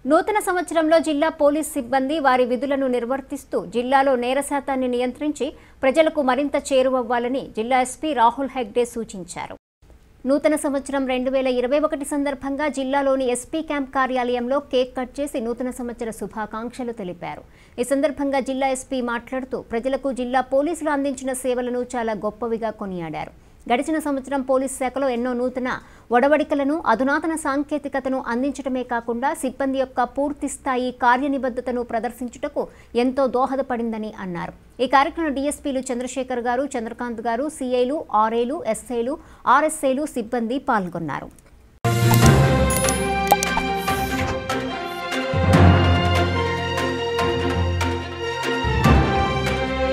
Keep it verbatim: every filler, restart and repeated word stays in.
నూతన సంవత్సరంలో జిల్లా పోలీస్ సిబ్బంది వారి విధులను నిర్వర్తిస్తూ జిల్లాలో నేర శాతాన్ని నియంత్రించి ప్రజలకు మరింత చేరువవ్వాలని జిల్లా ఎస్పీ రాహుల్ హెగ్డే సూచించారు. నూతన సంవత్సరం రెండు వేల ఇరవై ఒకటి సందర్భంగా జిల్లాలోని ఎస్పీ క్యాంప్ కార్యాలయంలో కేక్ కట్ చేసి నూతన సంవత్సర శుభాకాంక్షలు తెలిపారు. ఈ సందర్భంగా జిల్లా ఎస్పీ మాట్లాడుతూ ప్రజలకు జిల్లా పోలీసులు అందించిన సేవలను చాలా గొప్పవిగా కొనియాడారు. గడిచిన సంవత్సరం పోలీస్ శాఖలో ఎన్నో నూతన ఒడవడికలను అధునాతన సాంకేతికతను అందించడమే కాకుండా సిబ్బంది యొక్క పూర్తి స్థాయి కార్యనిబద్ధతను ప్రదర్శించుటకు ఎంతో దోహదపడిందని అన్నారు. ఈ కార్యక్రమంలో డీఎస్పీలు చంద్రశేఖర్ గారు, చంద్రకాంత్ గారు, సీఐలు, ఆర్ఐలు, ఎస్ఐలు, ఆర్ఎస్ఐలు సిబ్బంది పాల్గొన్నారు.